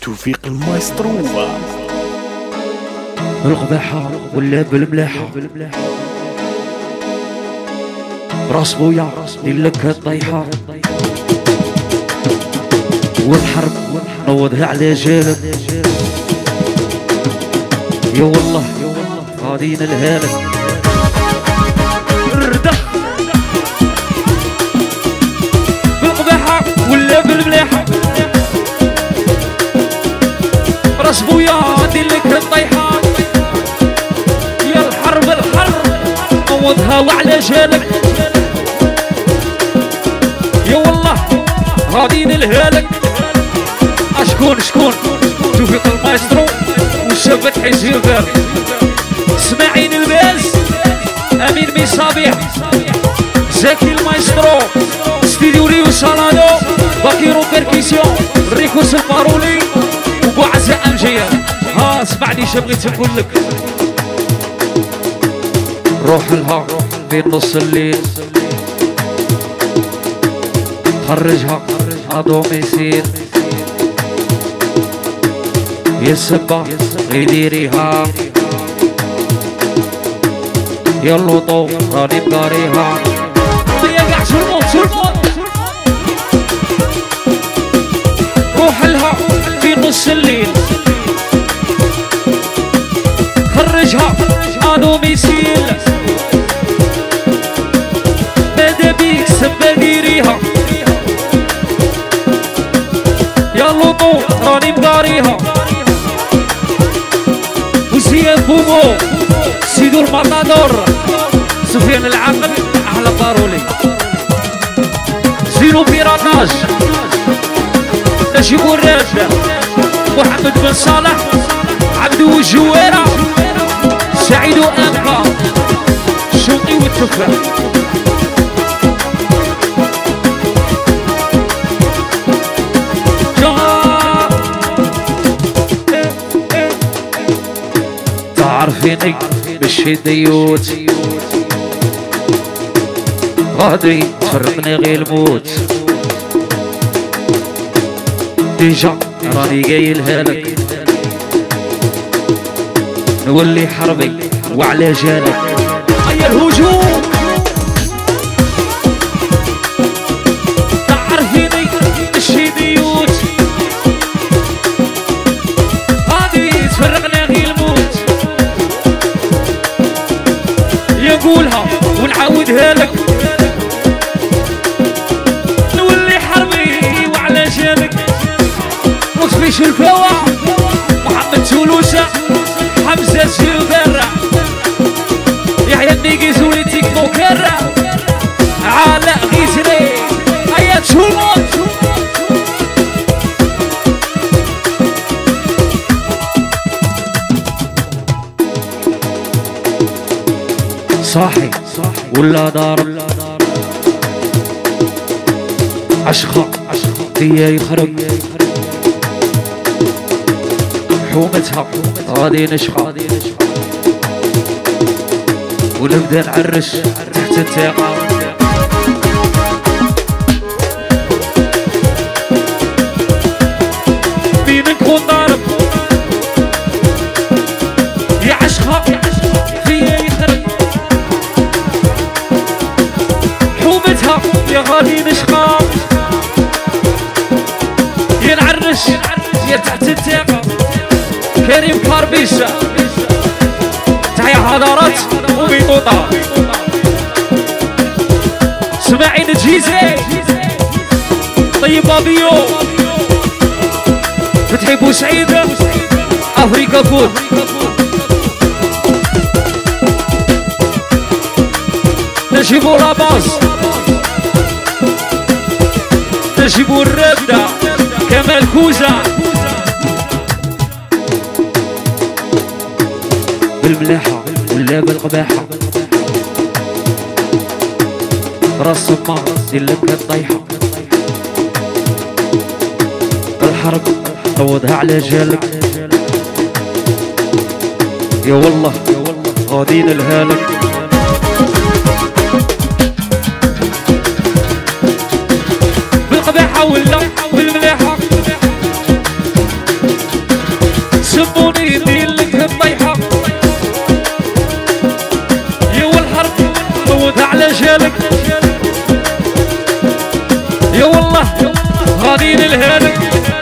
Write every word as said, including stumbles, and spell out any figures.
توفيق المايسترو. القباحة ولا بالملاحة راس بويا لك الطيحة والحرب نوضها على جالب. يا والله غادين الهالك ردخ بالقباحة ولا بالملاحة راس بويا لك الطيحة. يا الحرب الحرب نوضها وعلى جالب. يا والله غادين الهالك. اشكون شكون توفيق المايسترو والشبك حيزير باب اسماعيل الباز امين مصابيح زكي المايسترو ستيديو ريو سالادو باكيرو بيركيسيون ريكوس البارولي وبوعزة امجيه. ها اسمعني شو بغيت نقول لك. روح لها في نص الليل خرجها ادوميسيل يا السبا غيديريها يا اللوطو راني بقاريها. يا قاع شرموط شرموط روح لها في نص الليل خرجها ادوميسيل ماذا بيك سبا ديريها يا اللوطو راني بقاريها. وزياد بومو سيدو المطادور سفيان العقل احلى بارولي زيرو بيراناج نجيب الراجع محمد بن صالح عبدو الجويرة سعيد وامقى شوقي والتفاح. تعرفيني بشي ديوت غادي تفرقني غير الموت. ديجا راني قايلها لك نولي حربي وعلى جالك. هيا الهجوم تعرفيني بشي ديوت غادي تفرقني غير الموت. نقولها ونعاودها لك نولي حربي وعلى جالك. وصفيش الفوا محمد سولوسة حمزة الزبرة يحيى النيقز ولي تيك توكر علاء غيزري هيا تشوموت. صاحي ولا دار عشقة فيا يخرب حومتها غادي نشقى ونبدا نعرش تحت التاقة. بين نكون ضارب يا عشقة فيا يخرب حومتها يا غادي نشقى يا نعرش يا تحت التاقة. كريم كاربيشة تحيا حضارات وبيطوطة اسماعيل الجيزي طيب بابيو فتحي بوسعيد افريكا فود نجيبو لاباس نجيبو الرابدة كمال كوزة بالملاحة ولا بالقباحة راس ما لك الطيحة. الحرب نوضها على جالك. يا والله غادين الهالك. بالقباحة ولا بالملاحة يا والله غاديين الهادي